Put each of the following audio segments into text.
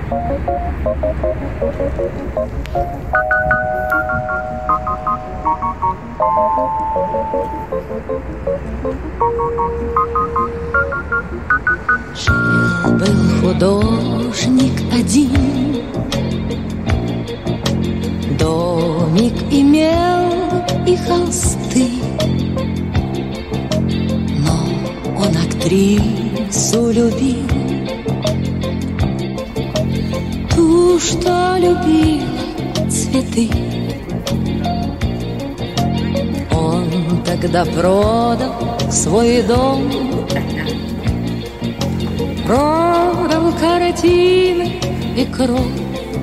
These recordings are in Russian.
Жил-был художник один, домик имел и холсты, но он актрису любил, ту, что любила цветы. Он тогда продал свой дом, продал картины и кровь,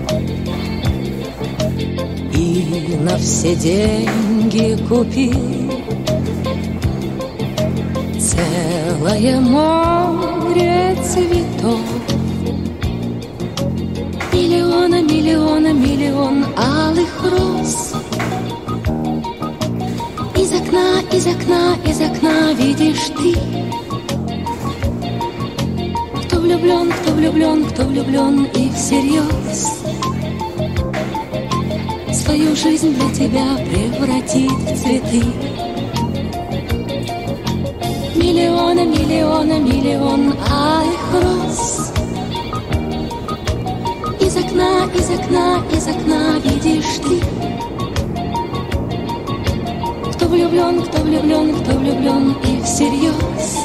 и на все деньги купил целое море цветов. Миллиона, миллиона, миллион алых роз. Из окна, из окна, из окна видишь ты. Кто влюблен, кто влюблен, кто влюблен и всерьез свою жизнь для тебя превратит в цветы. Миллиона, миллиона, миллион алых роз. Из окна, из окна, из окна видишь ты. Кто влюблен, кто влюблен, кто влюблен и всерьез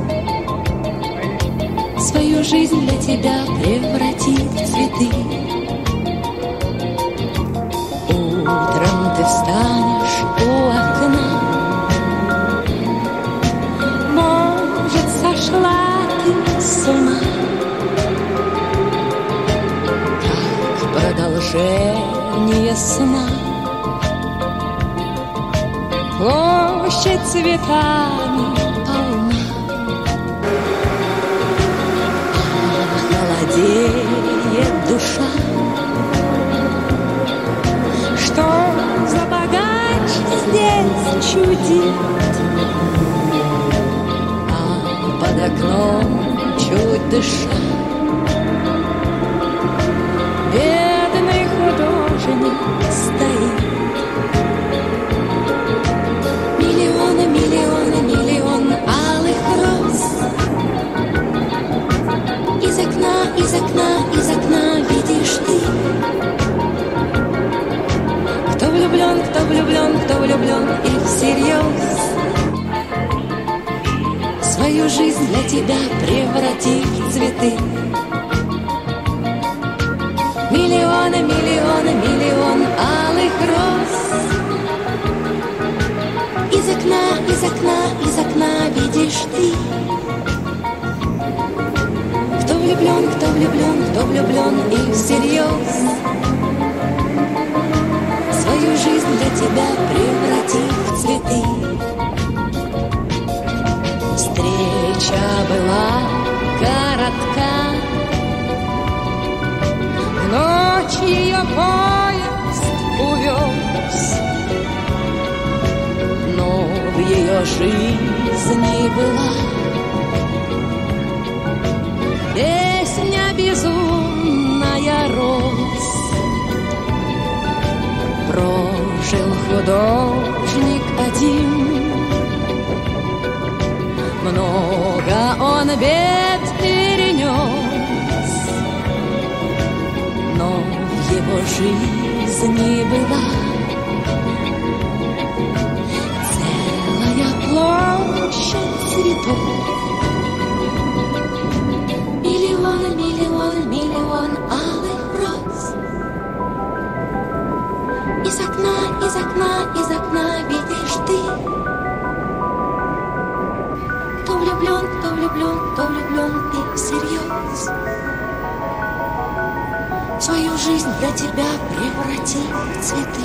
свою жизнь для тебя превратит в цветы. Утром ты встанешь у окна, может, сошла ты с ума, как продолжение сна. Площадь цветами полна, холодеет душа. Что за богач здесь чудит? А под окном, чуть дыша, бедный художник стоит. Миллионы, миллионы, миллион алых роз. Из окна, из окна, из окна видишь ты. Кто влюблен, кто влюблен, кто влюблен и всерьез свою жизнь для тебя превратит в цветы. Миллионы, миллионы, миллион алых роз. Из окна, из окна, из окна видишь ты. Кто влюблен, кто влюблен, кто влюблен и всерьез свою жизнь для тебя превратит в цветы. Встреча была коротка, в ночь ее поезд увез, но в ее жизни была песня безумная роз. Прожил художник один, много он бед перенес, но в его жизни была целая площадь цветов. Миллион, миллион, миллион алых роз. Из окна, из окна, из окна видишь ты. Кто влюблен, кто влюблен, кто влюблен и всерьез свою жизнь для тебя преврати в цветы.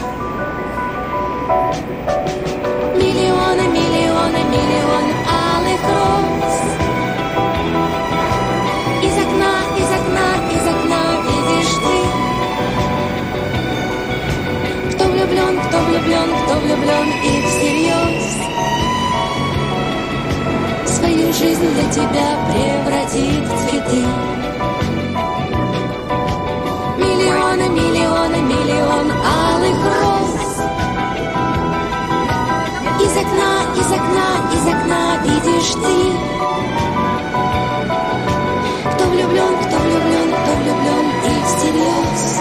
Миллионы, миллионы, миллион алых роз. Из окна, из окна, из окна видишь ты. Кто влюблен, кто влюблен, кто влюблен и всерьез свою жизнь для тебя превратит в цветы. видишь ты. Кто влюблен, кто влюблен, кто влюблен и всерьез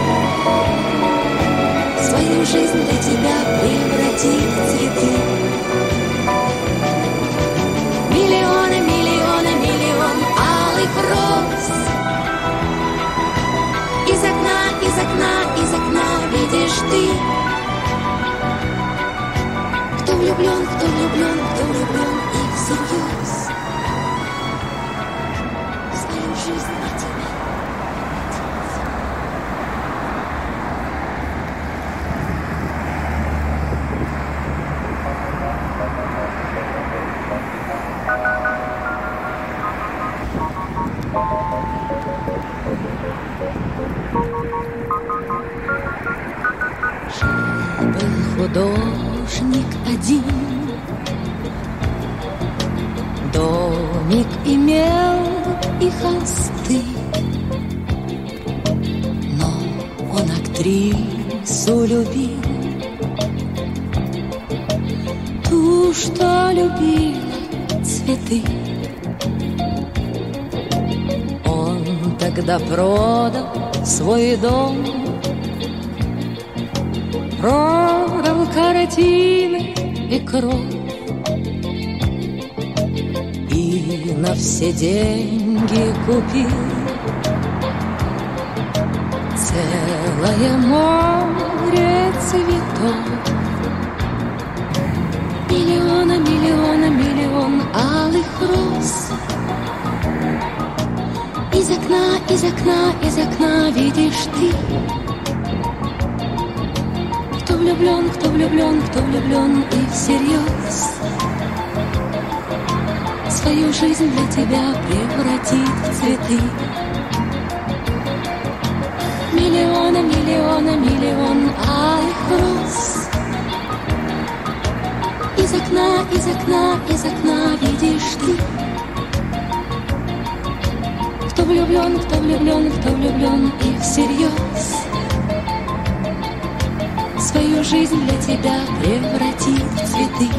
свою жизнь для тебя превратит в цветы. Миллионы, миллионы, миллион алых роз. Из окна, из окна, из окна видишь ты. Кто влюблен, кто влюблен, кто влюблен и всерьез свою жизнь для тебя. Жил-был художник один, домик имел и холсты, но он актрису любил, ту, что любила цветы. Он тогда продал свой дом, продал картины и кровь, и на все деньги купил целое море цветов. Миллиона, миллиона, миллион алых роз. Из окна, из окна, из окна видишь ты. Кто влюблен, кто влюблен, кто влюблен и всерьез свою жизнь для тебя превратит в цветы. Миллиона, миллиона, миллион алых роз. Из окна, из окна, из окна видишь ты. Кто влюблен, кто влюблен, кто влюблен и всерьез свою жизнь для тебя превратит в цветы.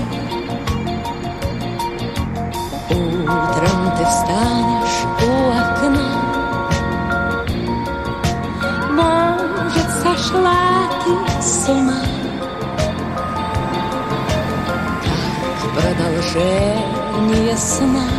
Утром ты встанешь у окна, может, сошла ты с ума, как продолжение сна.